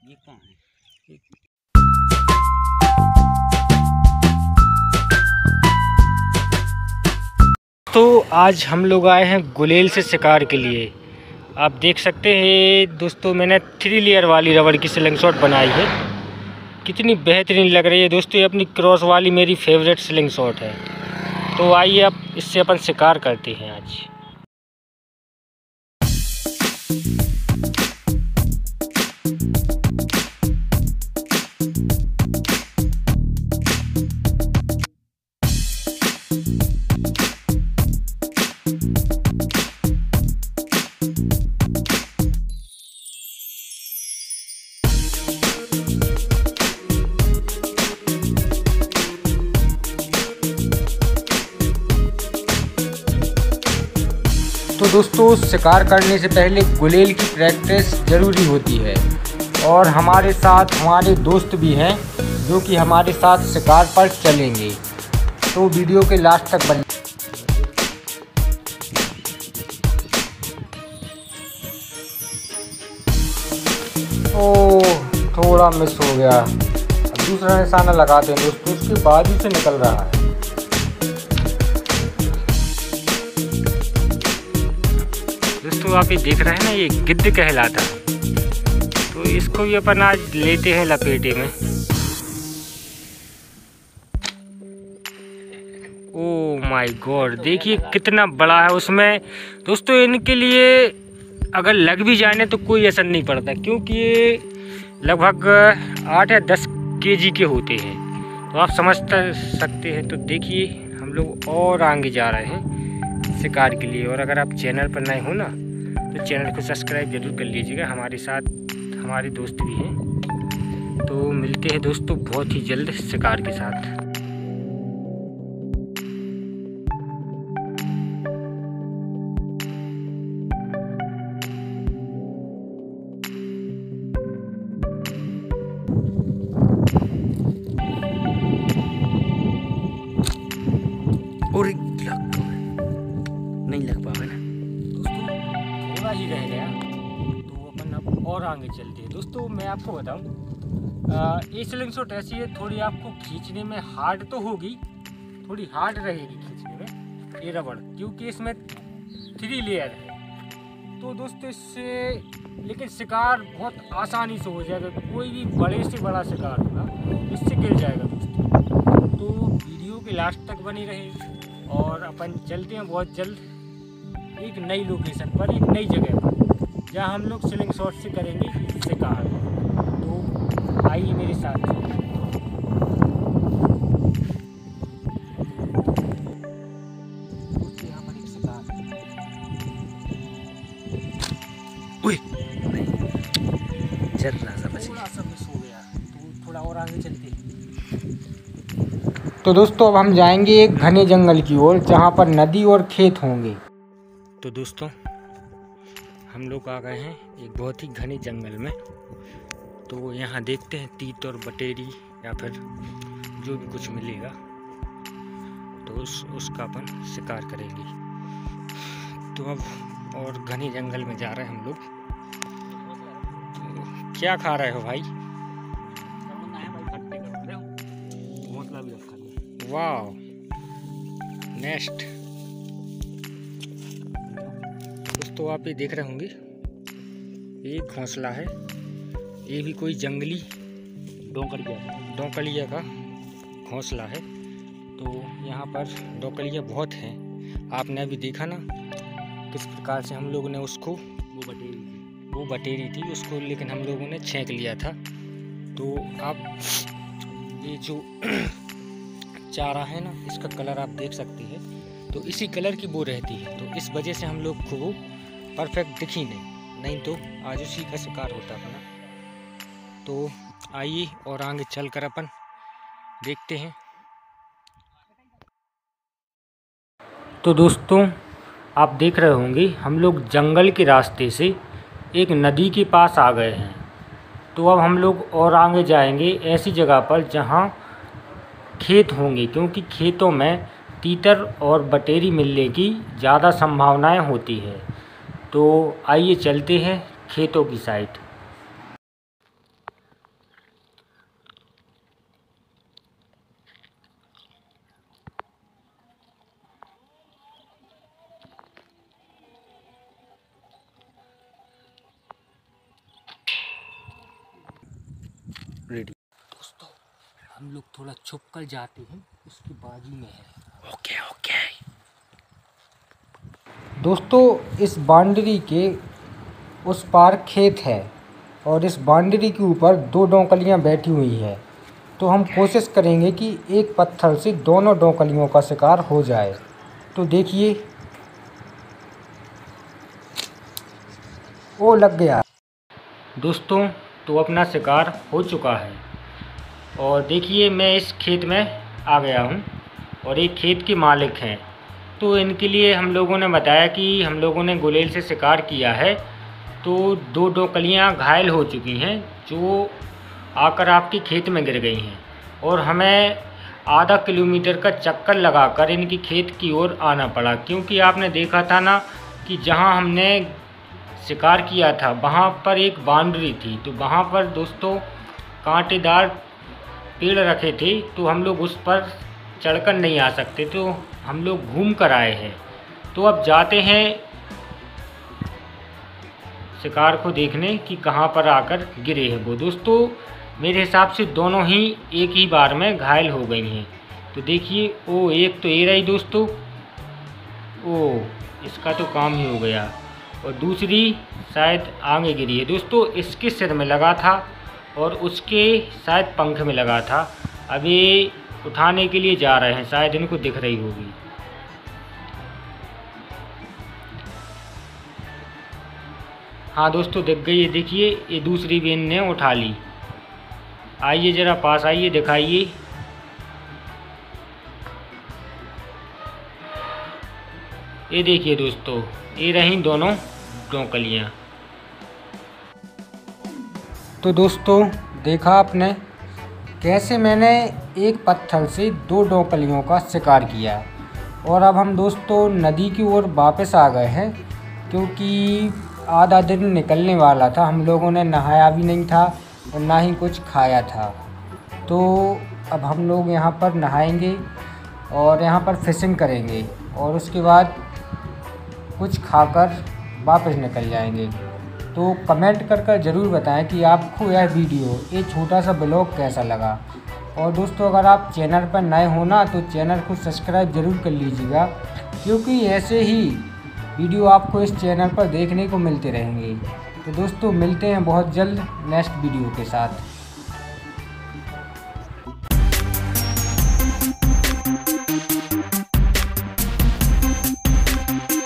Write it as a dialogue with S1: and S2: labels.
S1: ये कहाँ है? तो आज हम लोग आए हैं गुलेल से शिकार के लिए। आप देख सकते हैं दोस्तों, मैंने 3 लेयर वाली रबड़ की स्लिंग शॉट बनाई है। कितनी बेहतरीन लग रही है दोस्तों। ये अपनी क्रॉस वाली मेरी फेवरेट स्लिंग शॉट है। तो आइए अब इससे अपन शिकार करते हैं आज। तो दोस्तों, शिकार करने से पहले गुलेल की प्रैक्टिस ज़रूरी होती है और हमारे साथ हमारे दोस्त भी हैं जो कि हमारे साथ शिकार पर चलेंगे। तो वीडियो के लास्ट तक बने। ओह, थोड़ा मिस हो गया। अब दूसरा निशाना लगाते हैं दोस्तों, उसके बाजू से निकल रहा है। दोस्तों आप ये देख रहे हैं ना, ये गिद्ध कहलाता है। तो इसको भी अपन आज लेते हैं लपेटे में। ओह माय गॉड, देखिए कितना बड़ा है उसमें। दोस्तों इनके लिए अगर लग भी जाए तो कोई असर नहीं पड़ता, क्योंकि ये लगभग 8 या 10 केजी के होते हैं। तो आप समझ सकते हैं। तो देखिए हम लोग और आगे जा रहे हैं शिकार के लिए। और अगर आप चैनल पर नए हो ना, तो चैनल को सब्सक्राइब जरूर कर लीजिएगा। हमारे साथ हमारे दोस्त भी हैं। तो मिलते हैं दोस्तों बहुत ही जल्द शिकार के साथ।
S2: और नहीं लग पाएगा ना
S1: दोस्तों, थोड़ा ही रह गया। तो अपन अब और आगे चलते हैं। दोस्तों मैं आपको बताऊं, ये स्लिंग शॉट ऐसी है, थोड़ी आपको खींचने में हार्ड तो होगी, थोड़ी हार्ड रहेगी खींचने में ये रबड़, क्योंकि इसमें 3 लेयर है। तो दोस्तों इससे लेकिन शिकार बहुत आसानी से हो जाएगा। कोई भी बड़े से बड़ा शिकार होगा इससे गिर जाएगा दोस्तों। तो वीडियो के लास्ट तक बनी रहे और अपन चलते हैं बहुत जल्द एक नई लोकेशन पर, एक नई जगह पर, जहां हम लोग स्लिंग शॉट से करेंगे शिकार। तो आइए मेरे साथ। यहाँ पर एक शिकार
S2: थोड़ा सा
S1: मिस हो गया। तो थोड़ा और आगे चलते हैं। तो दोस्तों अब हम जाएंगे एक घने जंगल की ओर, जहाँ पर नदी और खेत होंगे। तो दोस्तों हम लोग आ गए हैं एक बहुत ही घने जंगल में। तो यहाँ देखते हैं तीत और बटेरी या फिर जो भी कुछ मिलेगा, तो उसका अपन शिकार करेंगे। तो अब और घने जंगल में जा रहे हैं हम लोग। तो क्या खा रहे हो भाई? वाह, नेक्स्ट। दोस्तों आप ये देख रहे होंगे, एक घोंसला है। ये भी कोई जंगली डोंकलिया का घोंसला है। तो यहाँ पर डोंकलिया बहुत हैं। आपने अभी देखा ना किस प्रकार से हम लोगों ने उसको, वो बटेरी थी उसको, लेकिन हम लोगों ने छेंक लिया था। तो आप ये जो चारा है ना, इसका कलर आप देख सकते हैं। तो इसी कलर की वो रहती है। तो इस वजह से हम लोग को वो परफेक्ट दिखी नहीं तो आज उसी का शिकार होता है ना। तो आइए और आगे चलकर अपन देखते हैं। तो दोस्तों आप देख रहे होंगे, हम लोग जंगल के रास्ते से एक नदी के पास आ गए हैं। तो अब हम लोग और आगे जाएंगे ऐसी जगह पर जहाँ खेत होंगे, क्योंकि खेतों में तीतर और बटेरी मिलने की ज़्यादा संभावनाएं होती है। तो आइए चलते हैं खेतों की साइड।
S2: रेडी।
S1: दोस्तों हम लोग थोड़ा छुप कर जाते हैं, उसकी बाजू में है।
S2: Okay okay.
S1: दोस्तों इस बाउंड्री के उस पार खेत है और इस बाउंड्री के ऊपर 2 डोंकलियां बैठी हुई है। तो हम कोशिश करेंगे कि एक पत्थर से दोनों डोंकलियों का शिकार हो जाए। तो देखिए, वो लग गया। दोस्तों तो अपना शिकार हो चुका है और देखिए मैं इस खेत में आ गया हूँ और एक खेत के मालिक हैं। तो इनके लिए हम लोगों ने बताया कि हम लोगों ने गुलेल से शिकार किया है, तो 2 डोंकलियाँ घायल हो चुकी हैं जो आकर आपके खेत में गिर गई हैं और हमें आधा किलोमीटर का चक्कर लगाकर इनकी खेत की ओर आना पड़ा, क्योंकि आपने देखा था ना कि जहाँ हमने शिकार किया था वहाँ पर एक बाउंड्री थी। तो वहाँ पर दोस्तों कांटेदार पेड़ रखे थे, तो हम लोग उस पर चढ़कर नहीं आ सकते, तो हम लोग घूम कर आए हैं। तो अब जाते हैं शिकार को देखने कि कहाँ पर आकर गिरे हैं वो। दोस्तों मेरे हिसाब से दोनों ही एक ही बार में घायल हो गई हैं। तो देखिए, ओ एक तो ये रही दोस्तों, ओ इसका तो काम ही हो गया, और दूसरी शायद आगे गिरी है। दोस्तों इसके सिर में लगा था और उसके शायद पंख में लगा था। अब ये उठाने के लिए जा रहे हैं, शायद इनको दिख रही होगी। हाँ दोस्तों दिख गई है, देखिए ये दूसरी भी इनने उठा ली। आइए ज़रा पास आइए, दिखाइए। ये देखिए दोस्तों, ये रहीं दोनों डोंकलियाँ। तो दोस्तों देखा आपने कैसे मैंने एक पत्थर से 2 डोंकलियों का शिकार किया। और अब हम दोस्तों नदी की ओर वापस आ गए हैं, क्योंकि आधा दिन निकलने वाला था। हम लोगों ने नहाया भी नहीं था और ना ही कुछ खाया था। तो अब हम लोग यहाँ पर नहाएंगे और यहाँ पर फिशिंग करेंगे और उसके बाद कुछ खाकर वापस निकल जाएंगे। तो कमेंट कर ज़रूर बताएं कि आपको यह वीडियो, ये छोटा सा ब्लॉग कैसा लगा। और दोस्तों अगर आप चैनल पर नए हो ना, तो चैनल को सब्सक्राइब ज़रूर कर लीजिएगा, क्योंकि ऐसे ही वीडियो आपको इस चैनल पर देखने को मिलते रहेंगे। तो दोस्तों मिलते हैं बहुत जल्द नेक्स्ट वीडियो के साथ।